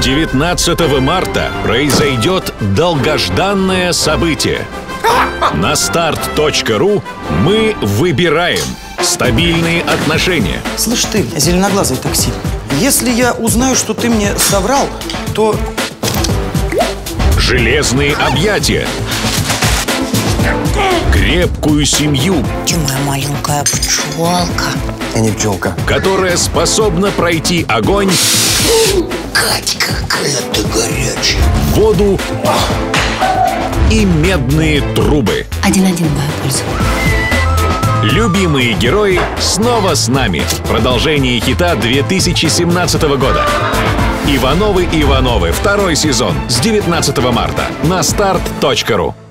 19 марта произойдет долгожданное событие. На start.ru мы выбираем стабильные отношения. Слышь ты, зеленоглазый такси, если я узнаю, что ты мне соврал, то... Железные объятия. Крепкую семью. Ты моя маленькая пчелка. Я не пчелка. Которая способна пройти огонь, Кать, какая ты горячая. воду и медные трубы. 1-1 моя польза. Любимые герои снова с нами. Продолжение хита 2017 года. Ивановы, второй сезон с 19 марта на start.ru.